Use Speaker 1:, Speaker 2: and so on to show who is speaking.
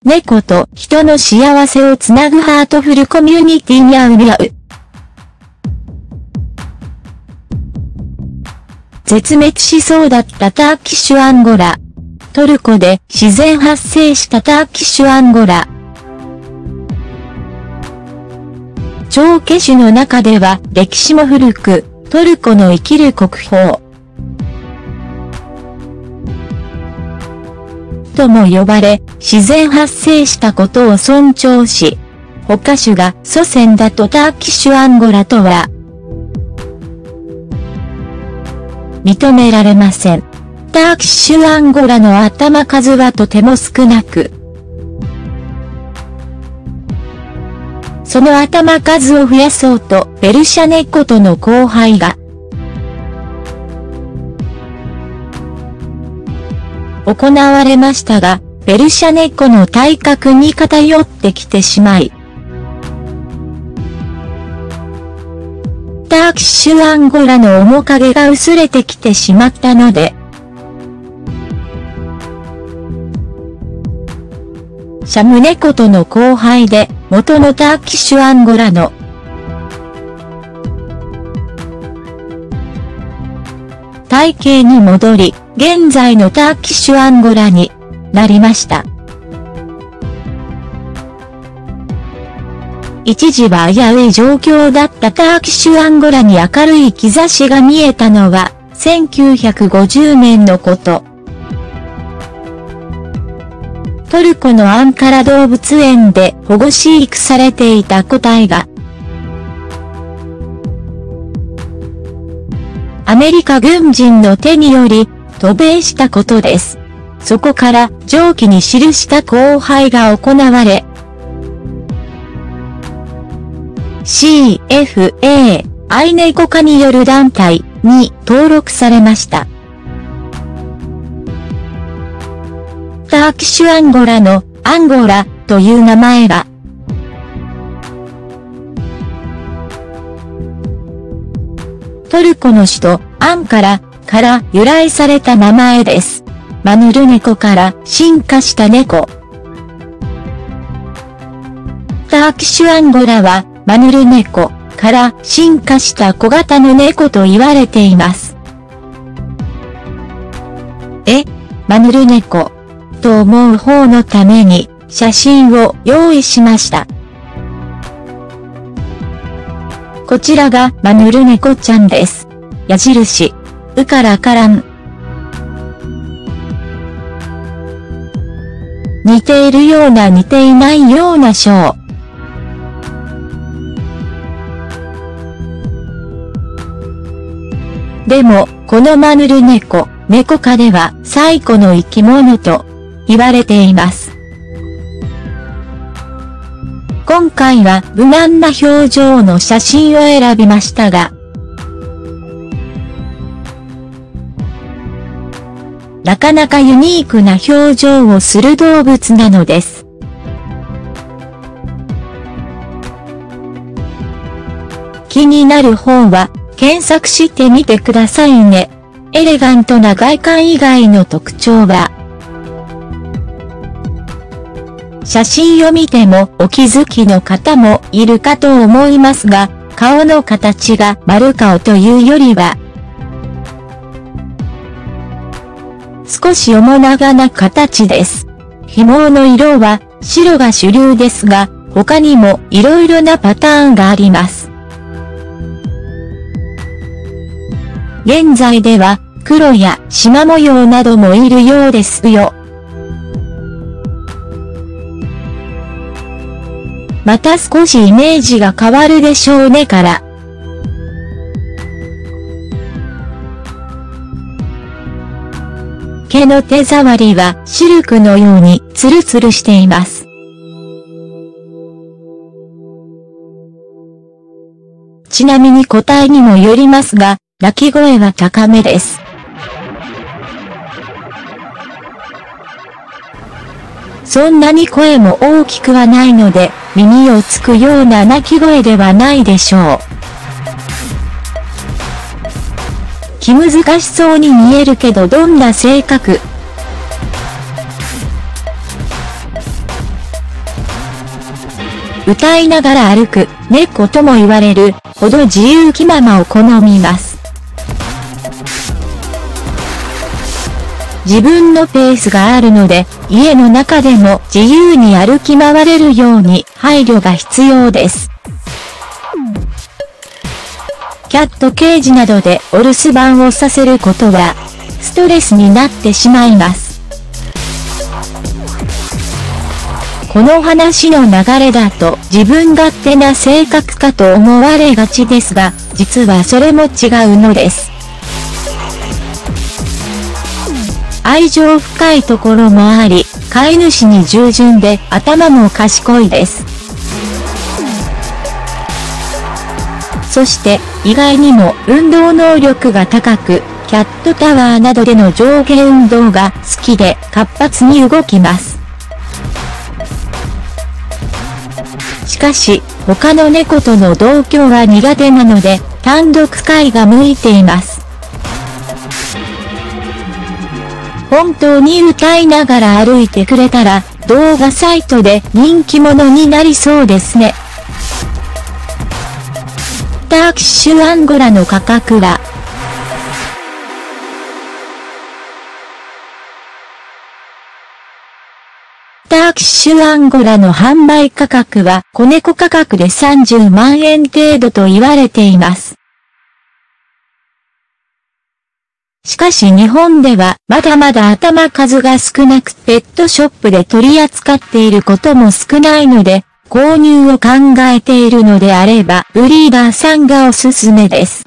Speaker 1: 猫と人の幸せをつなぐハートフルコミュニティにゃうにゃう。絶滅しそうだったターキッシュアンゴラ。トルコで自然発生したターキッシュアンゴラ。長毛種の中では歴史も古く、トルコの生きる国宝。とも呼ばれ、自然発生したことを尊重し、他種が祖先だとターキッシュアンゴラとは、認められません。ターキッシュアンゴラの頭数はとても少なく、その頭数を増やそうとペルシャ猫との交配が行われましたが、ペルシャ猫の体格に偏ってきてしまい、ターキッシュアンゴラの面影が薄れてきてしまったので、シャム猫との交配で元のターキッシュアンゴラの体型に戻り、現在のターキッシュアンゴラになりました。一時は危うい状況だったターキッシュアンゴラに明るい兆しが見えたのは1950年のこと。トルコのアンカラ動物園で保護飼育されていた個体が、アメリカ軍人の手により渡米したことです。そこから上記に記した交配が行われ、CFA、愛猫家による団体に登録されました。ターキッシュアンゴラのアンゴラという名前が、トルコの首都アンカラから由来された名前です。マヌル猫から進化した猫。ターキッシュアンゴラはマヌル猫から進化した小型の猫と言われています。マヌル猫と思う方のために写真を用意しました。こちらがマヌル猫ちゃんです。矢印、うからからん。似ているような似ていないような章。でも、このマヌル猫、猫科では最古の生き物と言われています。今回は無難な表情の写真を選びましたが、なかなかユニークな表情をする動物なのです。気になる方は検索してみてくださいね。エレガントな外観以外の特徴は、写真を見てもお気づきの方もいるかと思いますが、顔の形が丸顔というよりは、少し面長な形です。ひもの色は白が主流ですが、他にも色々なパターンがあります。現在では黒や縞模様などもいるようですよ。また少しイメージが変わるでしょうねから。毛の手触りはシルクのようにツルツルしています。ちなみに個体にもよりますが、鳴き声は高めです。そんなに声も大きくはないので、耳をつくような鳴き声ではないでしょう。気難しそうに見えるけどどんな性格？ 歌いながら歩く猫とも言われるほど自由気ままを好みます。自分のペースがあるので、家の中でも自由に歩き回れるように配慮が必要です。キャットケージなどでお留守番をさせることは、ストレスになってしまいます。この話の流れだと自分勝手な性格かと思われがちですが、実はそれも違うのです。愛情深いところもあり、飼い主に従順で頭も賢いです。そして意外にも運動能力が高く、キャットタワーなどでの上下運動が好きで活発に動きます。しかし、他の猫との同居が苦手なので、単独飼いが向いています。本当に歌いながら歩いてくれたら、動画サイトで人気者になりそうですね。ターキッシュアンゴラの価格は、ターキッシュアンゴラの販売価格は子猫価格で30万円程度と言われています。しかし日本ではまだまだ頭数が少なくペットショップで取り扱っていることも少ないので、購入を考えているのであればブリーダーさんがおすすめです。